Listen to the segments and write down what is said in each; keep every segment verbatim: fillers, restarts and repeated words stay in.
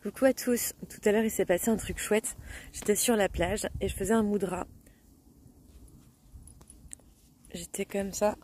Coucou à tous, tout à l'heure il s'est passé un truc chouette. J'étais sur la plage et je faisais un mudra. J'étais comme ça.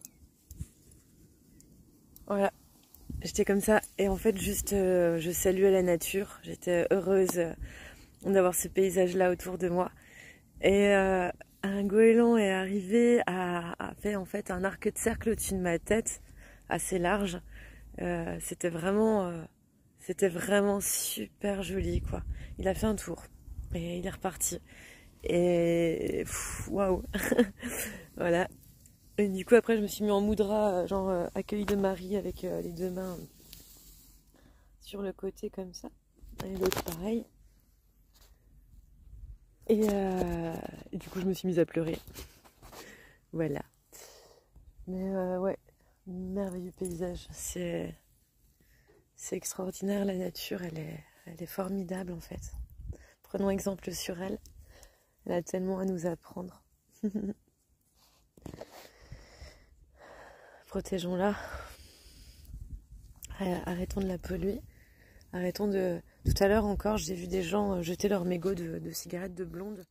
Voilà, j'étais comme ça et en fait juste euh, je saluais la nature. J'étais heureuse euh, d'avoir ce paysage là autour de moi. Et euh, un goéland est arrivé, a, a fait en fait un arc de cercle au-dessus de ma tête, assez large. Euh, c'était vraiment... Euh, C'était vraiment super joli, quoi. Il a fait un tour et il est reparti. Et waouh, voilà. Et du coup, après, je me suis mis en mudra, genre euh, accueil de Marie avec euh, les deux mains sur le côté comme ça. Et l'autre pareil. Et, euh, et du coup, je me suis mise à pleurer. Voilà. Mais euh, ouais, merveilleux paysage. C'est... C'est extraordinaire, la nature, elle est, elle est formidable en fait. Prenons exemple sur elle. Elle a tellement à nous apprendre. Protégeons-la. Arrêtons de la polluer. Arrêtons de... Tout à l'heure encore, j'ai vu des gens jeter leurs mégots de, de cigarettes de blonde.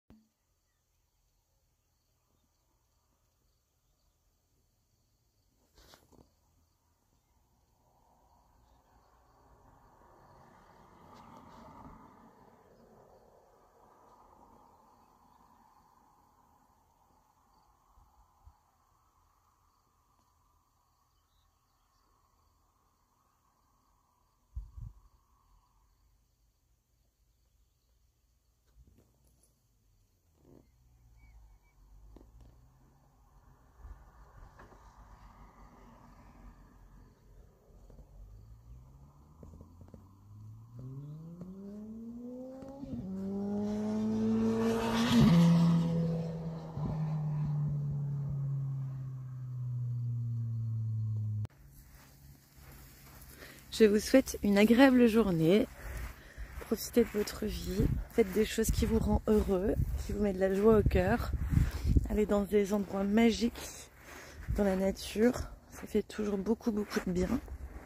Je vous souhaite une agréable journée. Profitez de votre vie. Faites des choses qui vous rendent heureux, qui vous mettent de la joie au cœur. Allez dans des endroits magiques, dans la nature. Ça fait toujours beaucoup, beaucoup de bien.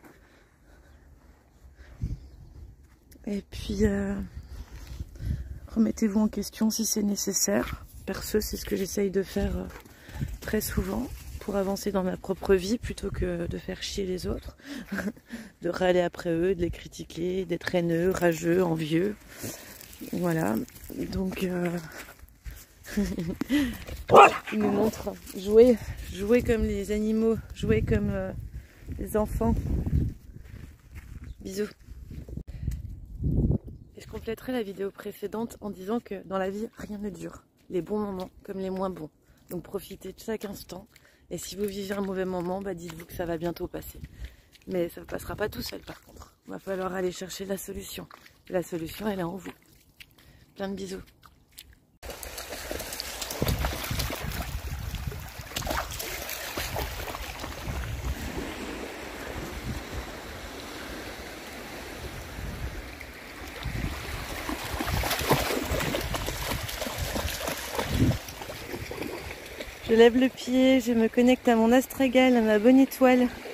Et puis, euh, remettez-vous en question si c'est nécessaire. Perso, c'est ce que j'essaye de faire euh, très souvent pour avancer dans ma propre vie plutôt que de faire chier les autres. De râler après eux, de les critiquer, d'être haineux, rageux, envieux. Voilà. Donc, euh... il nous montre jouer, jouer comme les animaux, jouer comme euh, les enfants. Bisous. Et je compléterai la vidéo précédente en disant que dans la vie, rien ne dure. Les bons moments comme les moins bons. Donc profitez de chaque instant. Et si vous vivez un mauvais moment, bah dites-vous que ça va bientôt passer. Mais ça ne passera pas tout seul par contre. Il va falloir aller chercher la solution. La solution, elle est en vous. Plein de bisous. Je lève le pied, je me connecte à mon astragale, à ma bonne étoile.